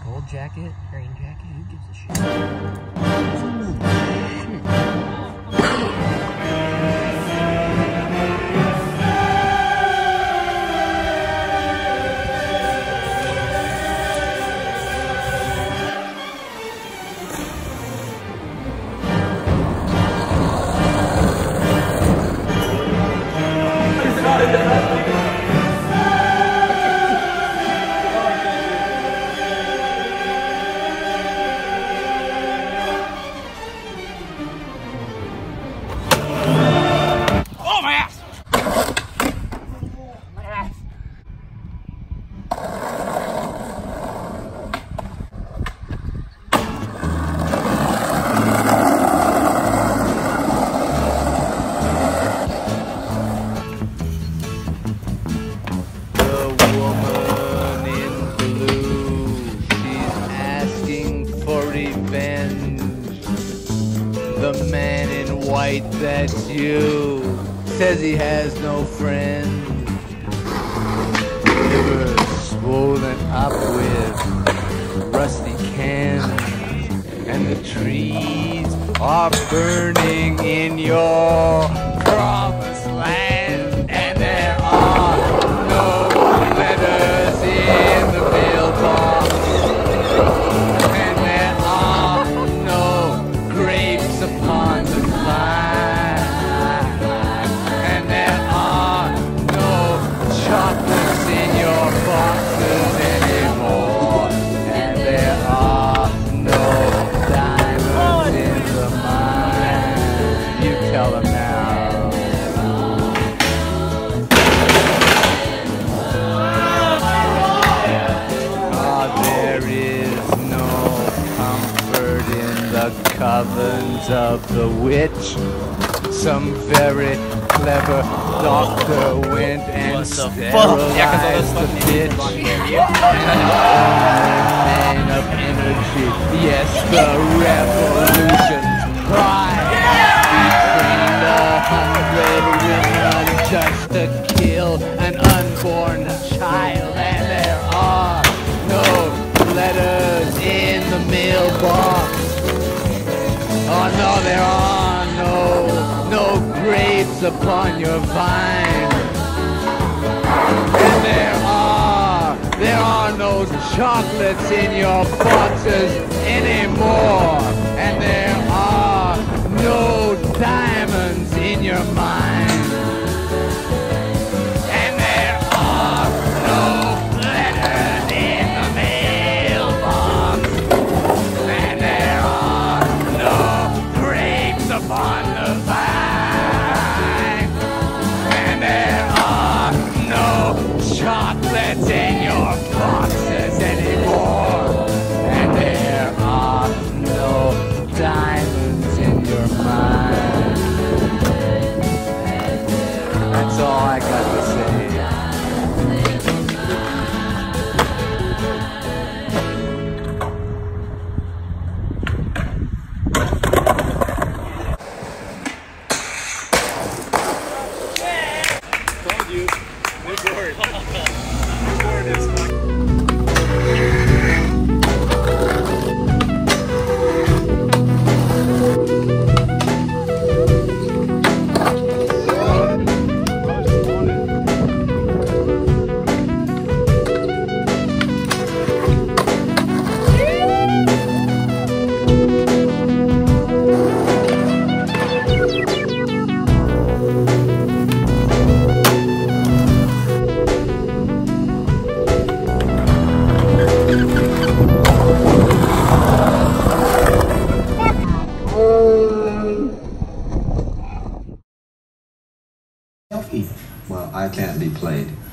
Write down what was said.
Gold jacket, green jacket, who gives a shit? The man in white, that's you, says he has no friends. Liver swollen up with rusty cans, and the trees are burning in your promised land, and there are no letters in the mailbox. Upon the vine, and there are no chocolates in your boxes anymore, and there are no diamonds in the mine. You tell them now. Oh, there is no comfort in the covens of the witch. Some very clever doctor went and sterilized the bitch. Man of energy, yes, the revolution's pride. We trained 100 women just to kill an unborn child, and there are no letters in the mailbox. Oh no, there are no grapes upon your vine. And there are no chocolates in your boxes anymore. And there are no diamonds in your mind. And there are no letters in the mailbox. And there are upon the vine, and there are no chocolates in your boxes anymore, and there are no diamonds in your mind. That's all I got to say. Well, I can't be played.